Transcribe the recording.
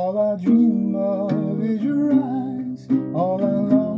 All I dream of is your eyes. All I long